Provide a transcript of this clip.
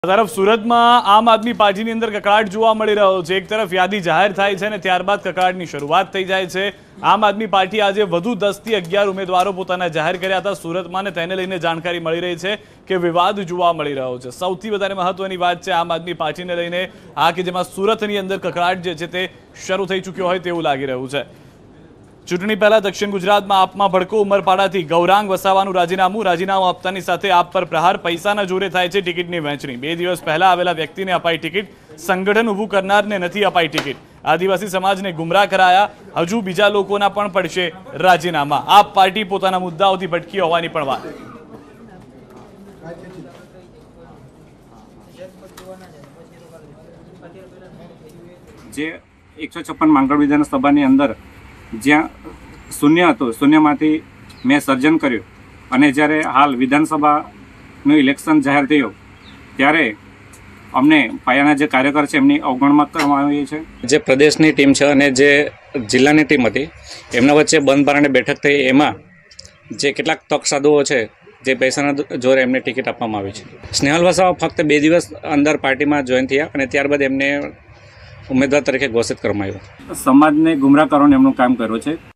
तरफ सूरत में आम आदमी पार्टी ની અંદર કકળાટ જોવા મળી રહ્યો છે। એક તરફ યાદી જાહેર થાય છે અને ત્યારબાદ કકળાટની શરૂઆત થઈ જાય છે। આમ આદમી પાર્ટી આજે વધુ 10 થી 11 ઉમેદવારો પોતાના જાહેર કર્યા હતા સુરતમાં ને તેને લઈને જાણકારી મળી રહી છે કે વિવાદ જોવા મળી રહ્યો છે। સૌથી વધારે મહત્વની વાત છે આમ આદમી પાર્ટીને લઈને આ કે જેમાં સુરતની અંદર કકળાટ જે છે તે શરૂ થઈ ચૂક્યો હોય તેવું લાગી રહ્યું છે। चूंटणी पहला दक्षिण गुजरात में आप में भड़को उमरपाड़ा थी गौरांग वसावानुं राजीनामु आपतानी साथे आप पर प्रहार पैसाना जोरे थाय छे टिकिटनी वहेंचणी। 2 दिवस पहला आवेला व्यक्तिने अपाई टिकिट, संगठन ऊभुं करनारने नथी अपाई टिकिट। आदिवासी समाजने गुमराह कराया, हजू बीजा लोकोना पण पड़शे राजीनामा। आप पार्टी पोताना मुद्दाओथी भटकी होवानी पण वात। जे 156 માંગરોળ વિધાનસભાની અંદર જ્યાં શૂન્ય હતું શૂન્યમાંથી મેં સર્જન કર્યું અને જ્યારે હાલ વિધાનસભાનું ઇલેક્શન જાહેર થયું ત્યારે અમને પાયાના જે કાર્યકર છે એમની અવગણના કરવામાં આવી છે। જે પ્રદેશની ટીમ છે અને જે જિલ્લાની ટીમ હતી એમના વચ્ચે બંધ બારણે બેઠક થઈ એમાં જે કેટલાક તક સાધુઓ છે જે પૈસાના જોરે એમને ટિકિટ આપવામાં આવી છે। સ્નેહલ વસાવા ફક્ત 2 દિવસ અંદર પાર્ટીમાં જોઈન થયા અને ત્યારબાદ એમને ઉમેદવાર તરીકે ઘોષિત કરવામાં આવ્યો। સમાજને ગુમરાહ કરવાનું એમનું કામ કર્યું છે।